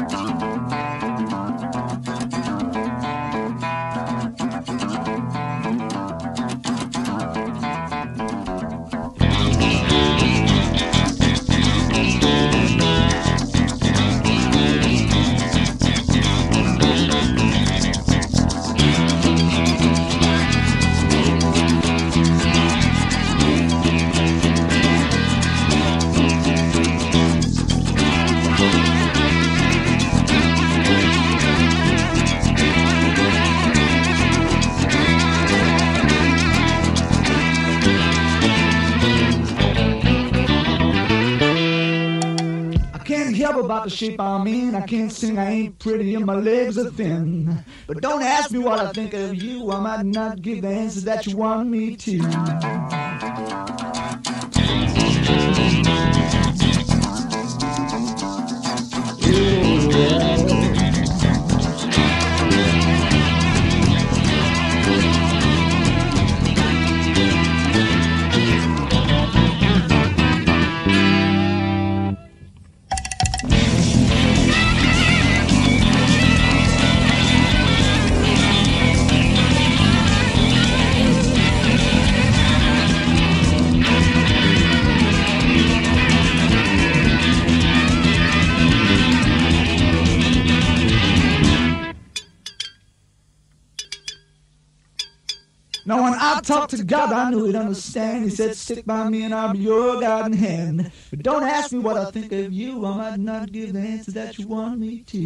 About the shape I'm in, I can't sing, I ain't pretty, and my legs are thin. But don't ask me what I think of you, I might not give the answers that you want me to. Now when I talked to God, I knew he'd understand. He said, stick by me and I'll be your guiding hand. But don't ask me what I think of you, I might not give the answer that you want me to.